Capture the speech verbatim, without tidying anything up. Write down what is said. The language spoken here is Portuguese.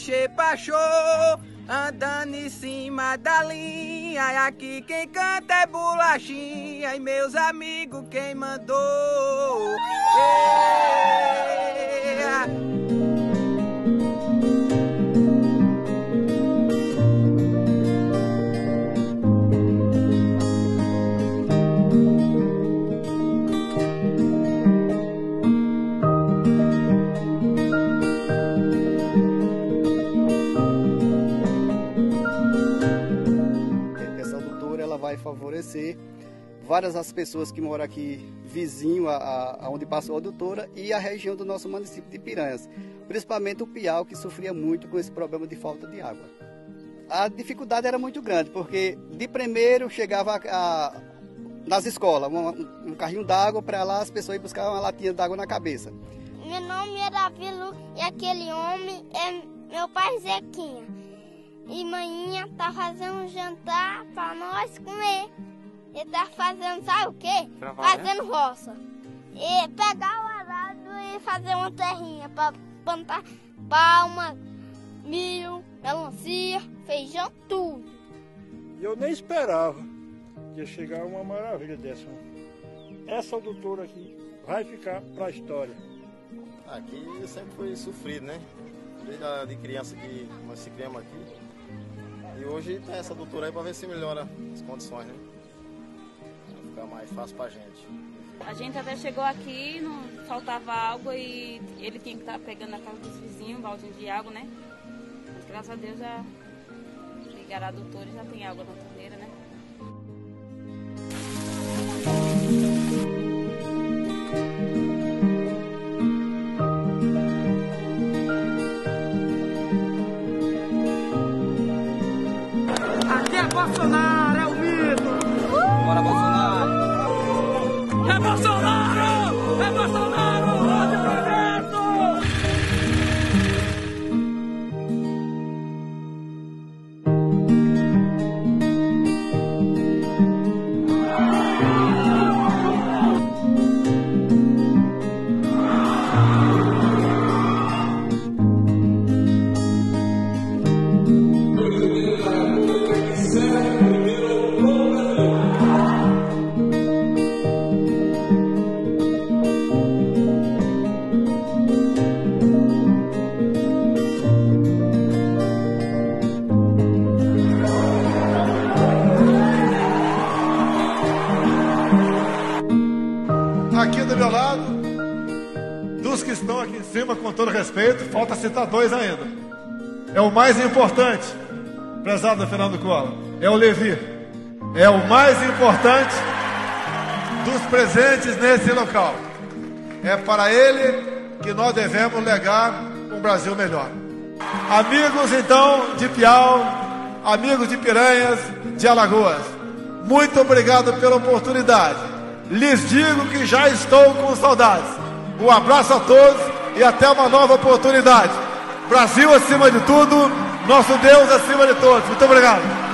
chepachô, andando em cima da linha. E aqui quem canta é bolachinha, e meus amigos quem mandou. É. Vai favorecer várias as pessoas que moram aqui vizinho a, a, a onde passou a adutora e a região do nosso município de Piranhas, principalmente o Piau, que sofria muito com esse problema de falta de água. A dificuldade era muito grande, porque de primeiro chegava a, a, nas escolas um, um carrinho d'água para lá as pessoas iam buscar uma latinha d'água na cabeça. Meu nome é Davi Lu e aquele homem é meu pai Zequinha. E manhinha tá fazendo um jantar para nós comer. Ele tá fazendo, sabe o quê? Fazendo roça. E pegar o arado e fazer uma terrinha para plantar palma, milho, melancia, feijão, tudo. E eu nem esperava que ia chegar uma maravilha dessa. Essa adutora aqui vai ficar para a história. Aqui sempre foi sofrido, né? Desde a de criança que nós se criamos aqui. E hoje tem essa adutora aí para ver se melhora as condições, né? Vai ficar mais fácil pra gente. A gente até chegou aqui, não faltava água e ele tinha que estar pegando na casa dos vizinhos, um baldinho de água, né? Mas graças a Deus já ligaram a adutora e já tem água na torneira, né? Bolsonaro é o mito! Bora, Bolsonaro! É Bolsonaro! É Bolsonaro! Ódio progresso! Aqui do meu lado, dos que estão aqui em cima, com todo respeito, falta citar dois ainda. É o mais importante, prezado Fernando Collor, é o Levi. É o mais importante dos presentes nesse local. É para ele que nós devemos legar um Brasil melhor. Amigos, então, de Piau, amigos de Piranhas, de Alagoas, muito obrigado pela oportunidade. Lhes digo que já estou com saudades. Um abraço a todos e até uma nova oportunidade. Brasil acima de tudo, nosso Deus acima de todos. Muito obrigado.